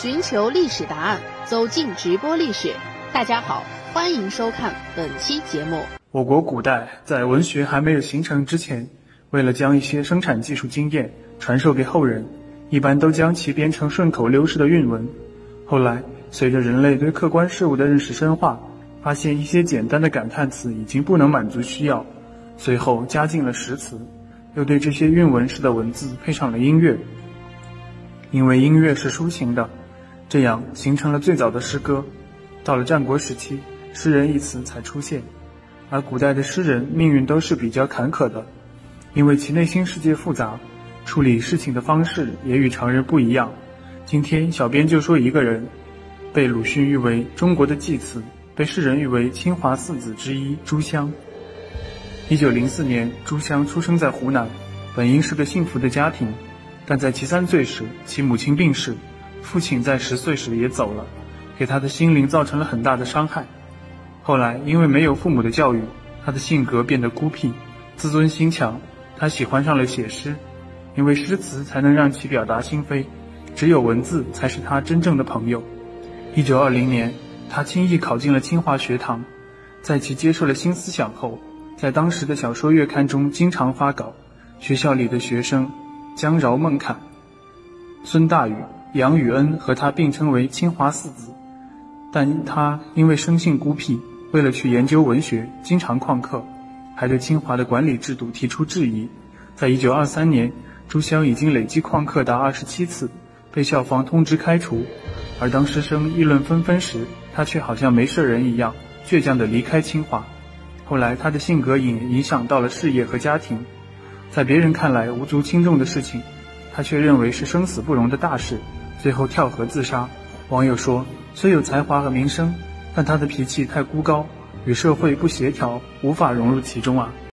寻求历史答案，走进直播历史。大家好，欢迎收看本期节目。 我国古代在文学还没有形成之前，为了将一些生产技术经验传授给后人，一般都将其编成顺口溜式的韵文。后来，随着人类对客观事物的认识深化，发现一些简单的感叹词已经不能满足需要，随后加进了实词，又对这些韵文式的文字配上了音乐。因为音乐是抒情的，这样形成了最早的诗歌。到了战国时期，诗人一词才出现。而古代的诗人命运都是比较坎坷的，因为其内心世界复杂，处理事情的方式也与常人不一样。今天小编就说一个人，被鲁迅誉为中国的济慈，被世人誉为清华四子之一朱襄。1904年，朱襄出生在湖南，本应是个幸福的家庭，但在其3岁时，其母亲病逝，父亲在10岁时也走了，给他的心灵造成了很大的伤害。后来因为没有父母的教育，他的性格变得孤僻，自尊心强，他喜欢上了写诗，因为诗词才能让其表达心扉，只有文字才是他真正的朋友。1920年，他轻易考进了清华学堂，在其接受了新思想后，在当时的小说月刊中经常发稿，学校里的学生江饶、孟侃、孙大宇、杨宇恩和他并称为清华四子。但他因为生性孤僻，为了去研究文学，经常旷课，还对清华的管理制度提出质疑。在1923年，朱襄已经累计旷课达27次，被校方通知开除。而当师生议论纷纷时，他却好像没事人一样，倔强地离开清华。后来他的性格也影响到了事业和家庭，在别人看来无足轻重的事情，他却认为是生死不容的大事，最后跳河自杀。网友说，虽有才华和名声，但他的脾气太孤高，与社会不协调，无法融入其中啊。